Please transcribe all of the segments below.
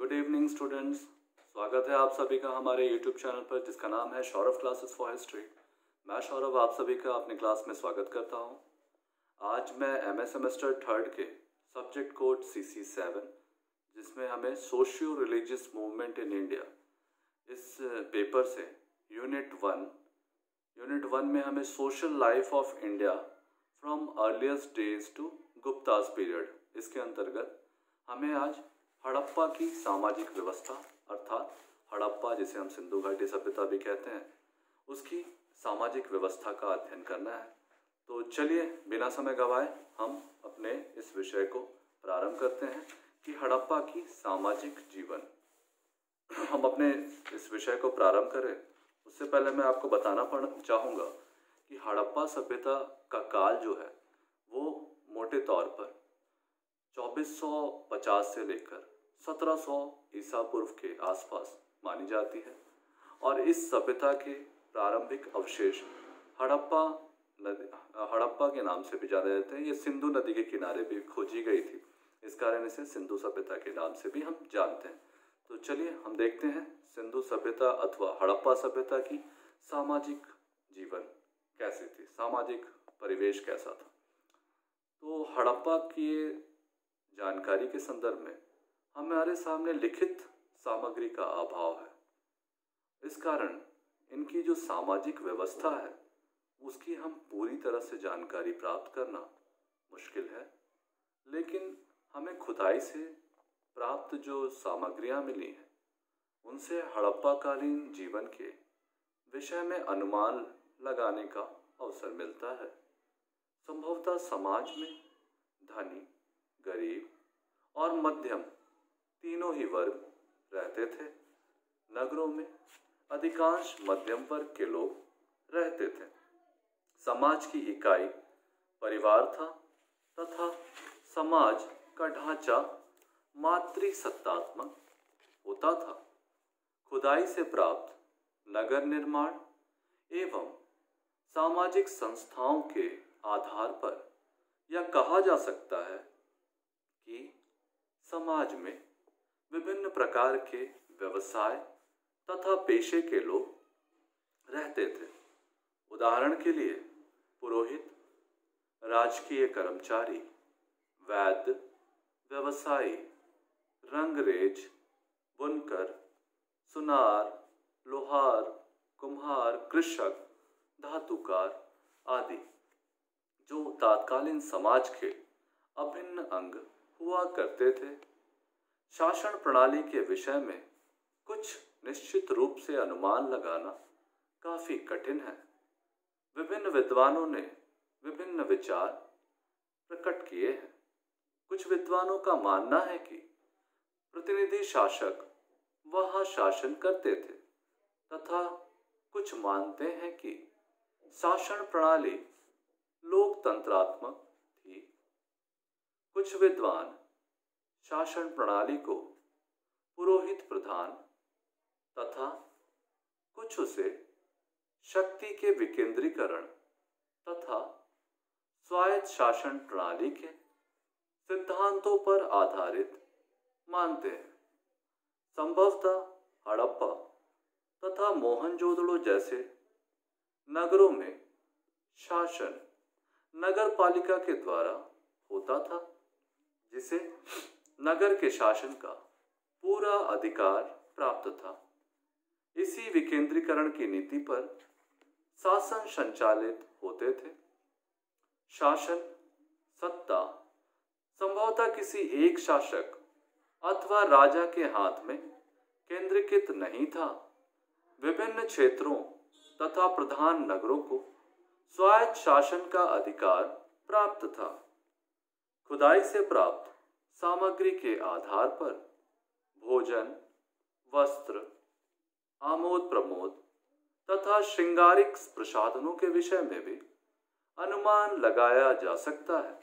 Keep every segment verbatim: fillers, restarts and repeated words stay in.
Good evening students, स्वागत है आप सभी का हमारे यूट्यूब चैनल पर जिसका नाम है सौरभ क्लासेस फॉर हिस्ट्री। मैं सौरभ आप सभी का अपनी क्लास में स्वागत करता हूं। आज मैं एम ए सेमेस्टर थर्ड के subject code C C seven जिसमें हमें socio religious movement in India, इस पेपर से यूनिट वन यूनिट वन में हमें social life of India from earliest days to Guptas period, इसके अंतर्गत हमें आज हड़प्पा की सामाजिक व्यवस्था अर्थात हड़प्पा जिसे हम सिंधु घाटी सभ्यता भी कहते हैं, उसकी सामाजिक व्यवस्था का अध्ययन करना है। तो चलिए बिना समय गवाए हम अपने इस विषय को प्रारंभ करते हैं कि हड़प्पा की सामाजिक जीवन। हम अपने इस विषय को प्रारंभ करें उससे पहले मैं आपको बताना पड़ चाहूँगा कि हड़प्पा सभ्यता का काल जो है वो मोटे तौर पर चौबीस सौ पचास से लेकर सत्रह सौ ईसा पूर्व के आसपास मानी जाती है और इस सभ्यता के प्रारंभिक अवशेष हड़प्पा नदी हड़प्पा के नाम से भी जाने जाते हैं। ये सिंधु नदी के किनारे भी खोजी गई थी, इस कारण इसे सिंधु सभ्यता के नाम से भी हम जानते हैं। तो चलिए हम देखते हैं सिंधु सभ्यता अथवा हड़प्पा सभ्यता की सामाजिक जीवन कैसी थी, सामाजिक परिवेश कैसा था। तो हड़प्पा की जानकारी के संदर्भ में हमारे सामने लिखित सामग्री का अभाव है, इस कारण इनकी जो सामाजिक व्यवस्था है उसकी हम पूरी तरह से जानकारी प्राप्त करना मुश्किल है। लेकिन हमें खुदाई से प्राप्त जो सामग्रियां मिली हैं उनसे हड़प्पाकालीन जीवन के विषय में अनुमान लगाने का अवसर मिलता है। संभवतः समाज में धनी, गरीब और मध्यम तीनों ही वर्ग रहते थे। नगरों में अधिकांश मध्यम वर्ग के लोग रहते थे। समाज की इकाई परिवार था तथा समाज का ढांचा मातृसत्तात्मक होता था। खुदाई से प्राप्त नगर निर्माण एवं सामाजिक संस्थाओं के आधार पर यह कहा जा सकता है कि समाज में विभिन्न प्रकार के व्यवसाय तथा पेशे के लोग रहते थे। उदाहरण के लिए पुरोहित, राजकीय कर्मचारी, वैद्य, व्यवसायी, रंगरेज, बुनकर, सुनार, लोहार, कुम्हार, कृषक, धातुकार आदि जो तत्कालीन समाज के अभिन्न अंग हुआ करते थे। शासन प्रणाली के विषय में कुछ निश्चित रूप से अनुमान लगाना काफी कठिन है। विभिन्न विद्वानों ने विभिन्न विचार प्रकट किए हैं। कुछ विद्वानों का मानना है कि प्रतिनिधि शासक वहां शासन करते थे तथा कुछ मानते हैं कि शासन प्रणाली लोकतंत्रात्मक थी। कुछ विद्वान शासन प्रणाली को पुरोहित प्रधान तथा कुछ उसे शक्ति के विकेंद्रीकरण तथा स्वायत्त शासन प्रणाली के सिद्धांतों पर आधारित मानते हैं। संभवतः हड़प्पा तथा मोहनजोदड़ो जैसे नगरों में शासन नगर पालिका के द्वारा होता था, जिसे नगर के शासन का पूरा अधिकार प्राप्त था। इसी विकेंद्रीकरण की नीति पर शासन संचालित होते थे। शासन सत्ता संभवतः किसी एक शासक अथवा राजा के हाथ में केंद्रीकृत नहीं था। विभिन्न क्षेत्रों तथा प्रधान नगरों को स्वायत्त शासन का अधिकार प्राप्त था। खुदाई से प्राप्त सामग्री के आधार पर भोजन, वस्त्र, आमोद प्रमोद तथा श्रृंगारिक प्रसाधनों के विषय में भी अनुमान लगाया जा सकता है।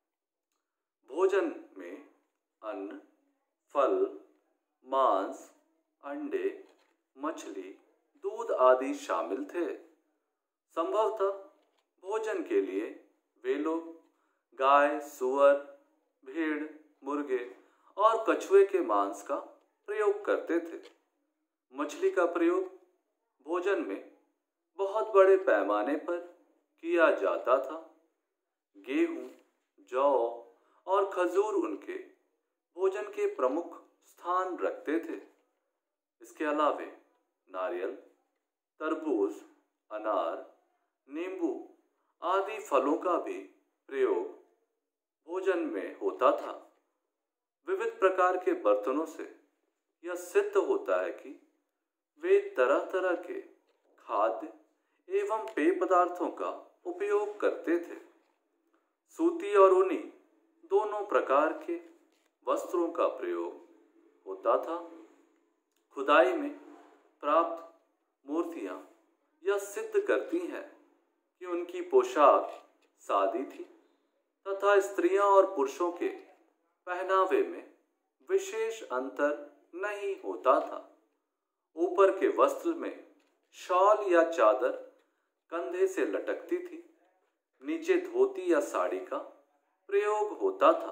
भोजन में अन्न, फल, मांस, अंडे, मछली, दूध आदि शामिल थे। संभवतः भोजन के लिए वे लोग गाय, सुअर, भेड़, मुर्गे और कछुए के मांस का प्रयोग करते थे। मछली का प्रयोग भोजन में बहुत बड़े पैमाने पर किया जाता था। गेहूं, जौ और खजूर उनके भोजन के प्रमुख स्थान रखते थे। इसके अलावे नारियल, तरबूज, अनार, नींबू आदि फलों का भी प्रयोग भोजन में होता था। विविध प्रकार के बर्तनों से यह सिद्ध होता है कि वे तरह तरह के खाद्य एवं पेय पदार्थों का उपयोग करते थे। सूती और ऊनी दोनों प्रकार के वस्त्रों का प्रयोग होता था। खुदाई में प्राप्त मूर्तियां यह सिद्ध करती हैं कि उनकी पोशाक सादी थी तथा स्त्रियां और पुरुषों के पहनावे में विशेष अंतर नहीं होता था। ऊपर के वस्त्र में शॉल या चादर कंधे से लटकती थी। नीचे धोती या साड़ी का प्रयोग होता था।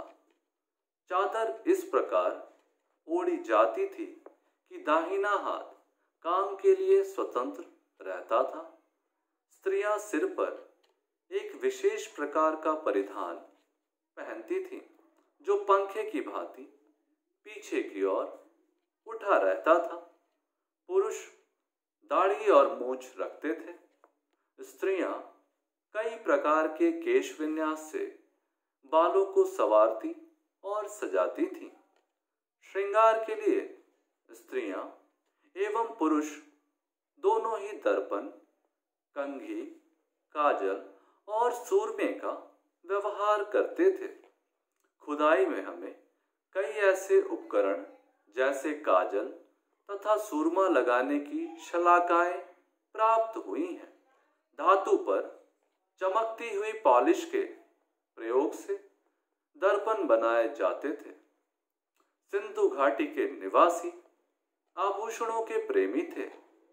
चादर इस प्रकार ओढ़ी जाती थी कि दाहिना हाथ काम के लिए स्वतंत्र रहता था। स्त्रियां सिर पर एक विशेष प्रकार का परिधान पहनती थीं, जो पंखे की भांति पीछे की ओर उठा रहता था। पुरुष दाढ़ी और मूछ रखते थे। स्त्रियां कई प्रकार के केश विन्यास से बालों को संवारती और सजाती थीं। श्रृंगार के लिए स्त्रियां एवं पुरुष दोनों ही दर्पण, कंघी, काजल और सूरमे का व्यवहार करते थे। खुदाई में हमें कई ऐसे उपकरण जैसे काजल तथा सूरमा लगाने की शलाकाएं प्राप्त हुई हैं। धातु पर चमकती हुई पॉलिश के प्रयोग से दर्पण बनाए जाते थे। सिंधु घाटी के निवासी आभूषणों के प्रेमी थे।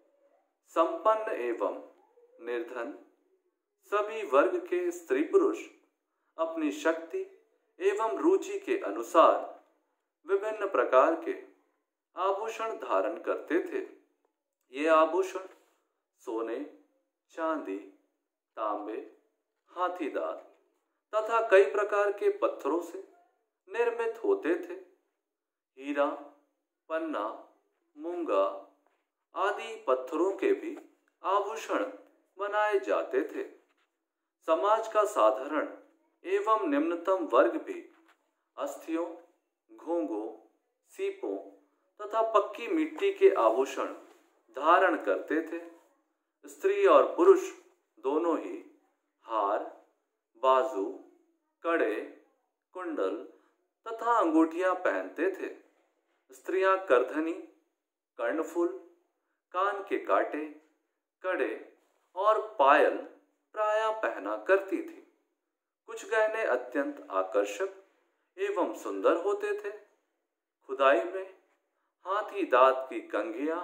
संपन्न एवं निर्धन सभी वर्ग के स्त्री पुरुष अपनी शक्ति एवं रुचि के अनुसार विभिन्न प्रकार के आभूषण धारण करते थे। ये आभूषण सोने, चांदी, तांबे, हाथीदार तथा कई प्रकार के पत्थरों से निर्मित होते थे। हीरा, पन्ना, मूंगा आदि पत्थरों के भी आभूषण बनाए जाते थे। समाज का साधारण एवं निम्नतम वर्ग भी अस्थियों, घोंघों, सीपों तथा पक्की मिट्टी के आभूषण धारण करते थे। स्त्री और पुरुष दोनों ही हार, बाजू, कड़े, कुंडल तथा अंगूठियां पहनते थे। स्त्रियां करधनी, कर्णफूल, कान के कांटे, कड़े और पायल प्रायः पहना करती थी। कुछ गहने अत्यंत आकर्षक एवं सुंदर होते थे। खुदाई में हाथी दांत की कंघियां,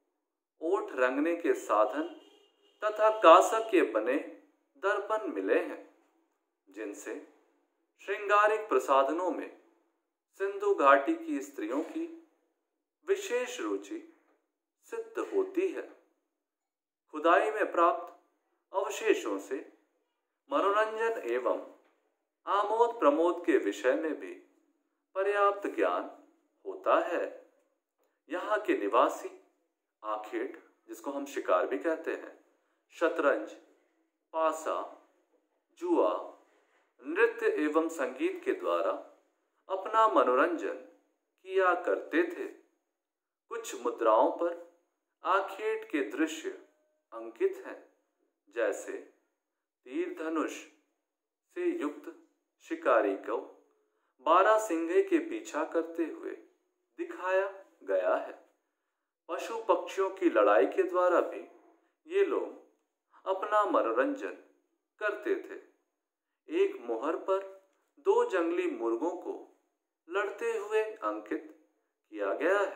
ओठ रंगने के साधन तथा कांसक के बने दर्पण मिले हैं, जिनसे श्रृंगारिक प्रसाधनों में सिंधु घाटी की स्त्रियों की विशेष रुचि सिद्ध होती है। खुदाई में प्राप्त अवशेषों से मनोरंजन एवं आमोद प्रमोद के विषय में भी पर्याप्त ज्ञान होता है। यहाँ के निवासी आखेट, जिसको हम शिकार भी कहते हैं, शतरंज, पासा, जुआ, नृत्य एवं संगीत के द्वारा अपना मनोरंजन किया करते थे। कुछ मुद्राओं पर आखेट के दृश्य अंकित हैं, जैसे तीर धनुष से युक्त शिकारी को बारह सिंगे के पीछा करते हुए दिखाया गया है। पशु पक्षियों की लड़ाई के द्वारा भी ये लोग अपना मनोरंजन करते थे। एक मोहर पर दो जंगली मुर्गों को लड़ते हुए अंकित किया गया है।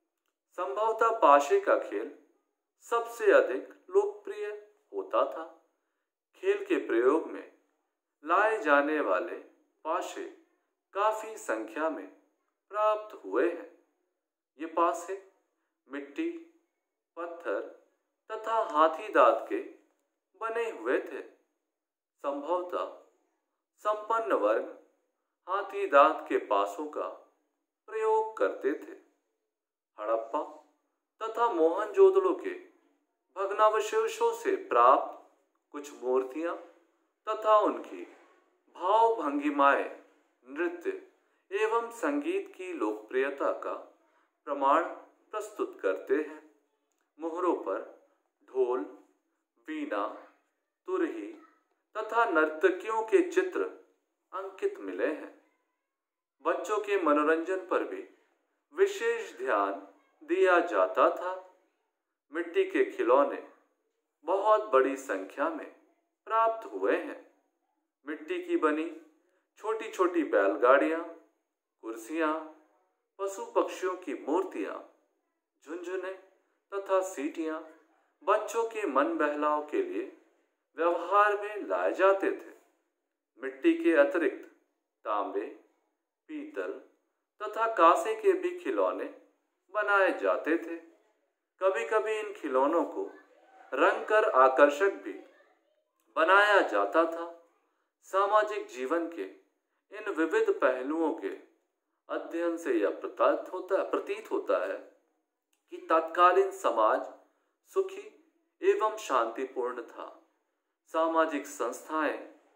संभवतः पाशे का खेल सबसे अधिक लोकप्रिय होता था। खेल के प्रयोग में लाए जाने वाले पाशे काफी संख्या में प्राप्त हुए हैं। ये पासे मिट्टी, पत्थर तथा हाथी दांत के बने हुए थे। संभवतः संपन्न वर्ग हाथी दांत के पासों का प्रयोग करते थे। हड़प्पा तथा मोहनजोदड़ो के भग्नावशेषों से प्राप्त कुछ मूर्तियां तथा उनकी भाव भंगिमाएं नृत्य एवं संगीत की लोकप्रियता का प्रमाण प्रस्तुत करते हैं। मोहरों पर ढोल, वीणा, तुरही तथा नर्तकियों के चित्र अंकित मिले हैं। बच्चों के मनोरंजन पर भी विशेष ध्यान दिया जाता था। मिट्टी के खिलौने बहुत बड़ी संख्या में प्राप्त हुए हैं। मिट्टी की बनी छोटी छोटी बैलगाड़ियां, कुर्सियां, पशु पक्षियों की मूर्तियां, झुनझुने तथा सीटियां बच्चों के मन बहलाव के लिए व्यवहार में लाए जाते थे। मिट्टी के अतिरिक्त तांबे, पीतल तथा कांसे के भी खिलौने बनाए जाते थे। कभी कभी इन खिलौनों को रंग कर आकर्षक भी बनाया जाता था। सामाजिक जीवन के इन विविध पहलुओं के अध्ययन से यह प्रतीत होता प्रतीत होता है कि तत्कालीन समाज सुखी एवं शांतिपूर्ण था। सामाजिक संस्थाएं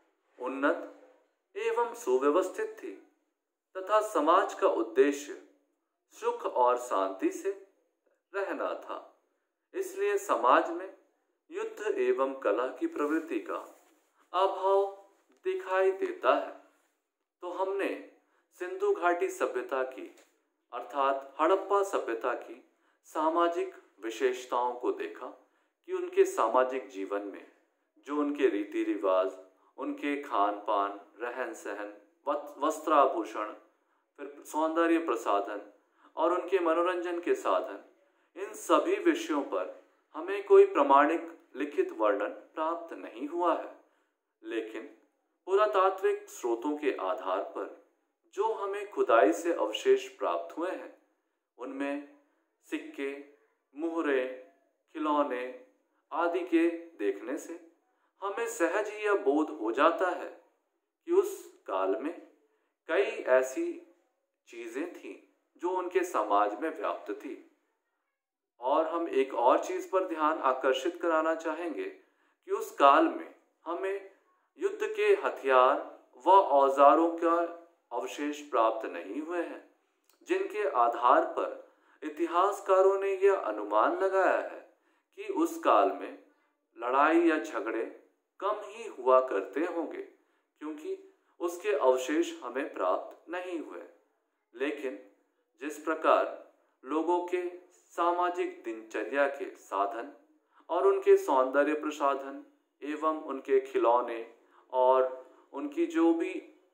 उन्नत एवं सुव्यवस्थित थी तथा समाज का उद्देश्य सुख और शांति से रहना था। इसलिए समाज में युद्ध एवं कलह की प्रवृत्ति का अभाव दिखाई देता है। तो हमने सिंधु घाटी सभ्यता की अर्थात हड़प्पा सभ्यता की सामाजिक विशेषताओं को देखा कि उनके सामाजिक जीवन में जो उनके रीति रिवाज, उनके खान पान, रहन सहन, वस्त्राभूषण, फिर सौंदर्य प्रसाधन और उनके मनोरंजन के साधन, इन सभी विषयों पर हमें कोई प्रमाणिक लिखित वर्णन प्राप्त नहीं हुआ है। लेकिन पुरातात्विक स्रोतों के आधार पर जो हमें खुदाई से अवशेष प्राप्त हुए हैं, उनमें सिक्के, मुहरे, खिलौने आदि के देखने से हमें सहज ही यह बोध हो जाता है कि उस काल में कई ऐसी चीजें थीं जो उनके समाज में व्याप्त थी। और हम एक और चीज पर ध्यान आकर्षित कराना चाहेंगे कि उस काल में हमें युद्ध के हथियार व औजारों का अवशेष प्राप्त नहीं हुए हैं, जिनके आधार पर इतिहासकारों ने यह अनुमान लगाया है कि उस काल में लड़ाई या झगड़े कम ही हुआ करते होंगे, क्योंकि उसके अवशेष हमें प्राप्त नहीं हुए। लेकिन जिस प्रकार लोगों के सामाजिक दिनचर्या के साधन और उनके सौंदर्य प्रसाधन एवं उनके खिलौने और उनकी जो भी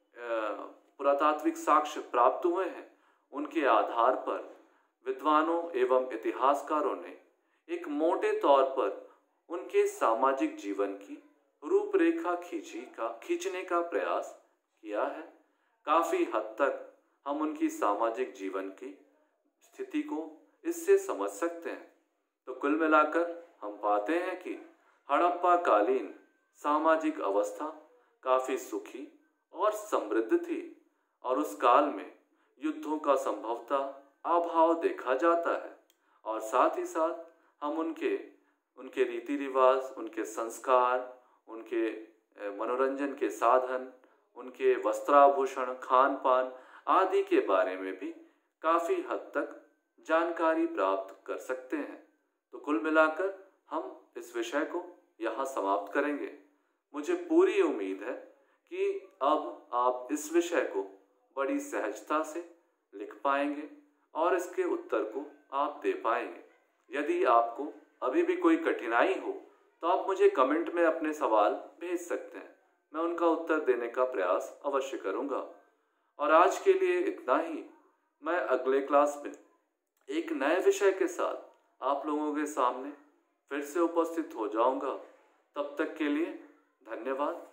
पुरातात्विक साक्ष्य प्राप्त हुए हैं, उनके आधार पर विद्वानों एवं इतिहासकारों ने एक मोटे तौर पर उनके सामाजिक जीवन की रूपरेखा खींची का खींचने का प्रयास किया है। काफी हद तक हम उनकी सामाजिक जीवन की स्थिति को इससे समझ सकते हैं। तो कुल मिलाकर हम पाते हैं कि हड़प्पा कालीन सामाजिक अवस्था काफी सुखी और समृद्ध थी और उस काल में युद्धों का संभवतः अभाव देखा जाता है। और साथ ही साथ हम उनके उनके रीति रिवाज, उनके संस्कार, उनके मनोरंजन के साधन, उनके वस्त्राभूषण, खान पान आदि के बारे में भी काफ़ी हद तक जानकारी प्राप्त कर सकते हैं। तो कुल मिलाकर हम इस विषय को यहाँ समाप्त करेंगे। मुझे पूरी उम्मीद है कि अब आप इस विषय को बड़ी सहजता से लिख पाएंगे और इसके उत्तर को आप दे पाएंगे। यदि आपको अभी भी कोई कठिनाई हो तो आप मुझे कमेंट में अपने सवाल भेज सकते हैं, मैं उनका उत्तर देने का प्रयास अवश्य करूंगा। और आज के लिए इतना ही। मैं अगले क्लास में एक नए विषय के साथ आप लोगों के सामने फिर से उपस्थित हो जाऊंगा। तब तक के लिए धन्यवाद।